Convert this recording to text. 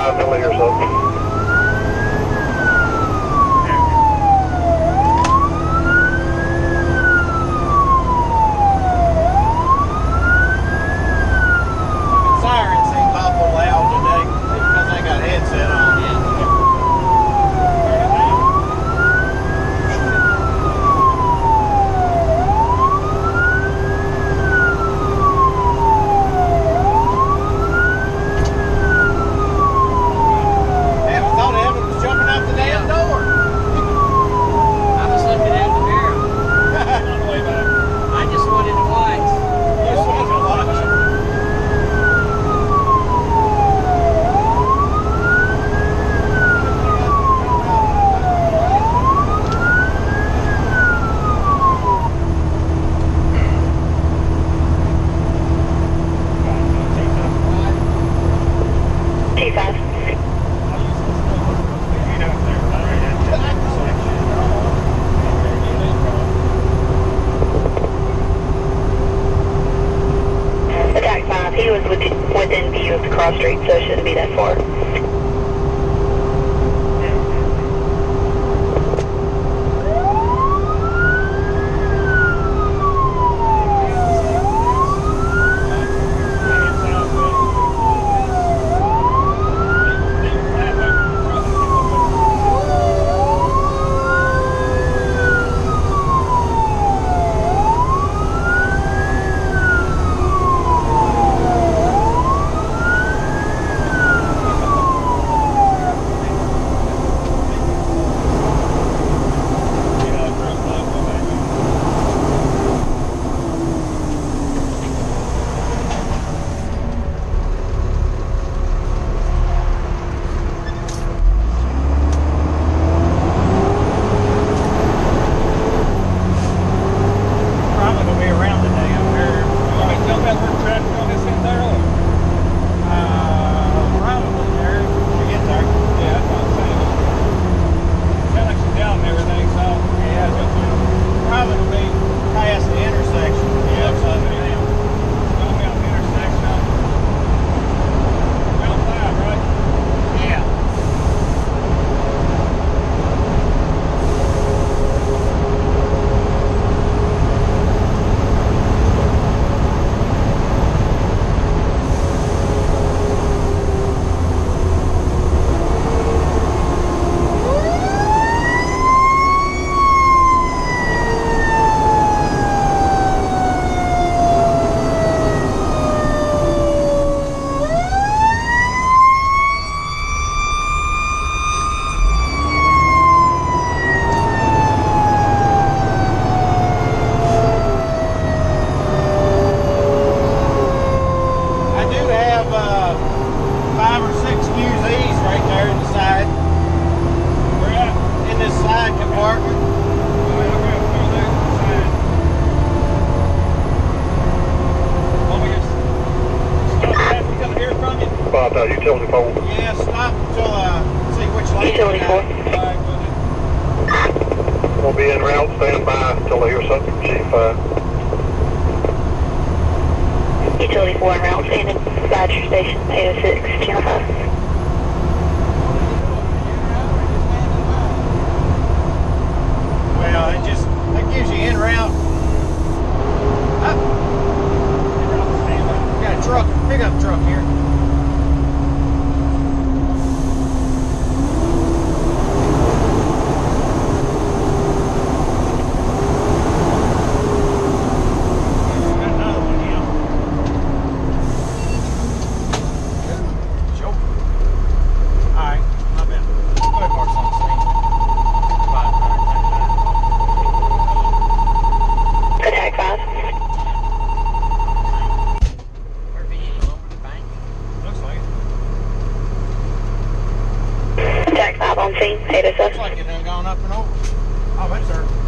5 till I hear something. Siren seems awful loud today because they got headset on. He was within view of the cross street, so it shouldn't be that far. Utility pole. Yeah, stop until see which lane. Utility pole. We'll be en route. Stand by until I hear something from Chief. Utility 4 en route, standing by your station, 806, channel 5. Well, that gives you en route. Got a truck, pickup truck here. On scene, 806. Looks like it done gone up and over. Oh, that's her.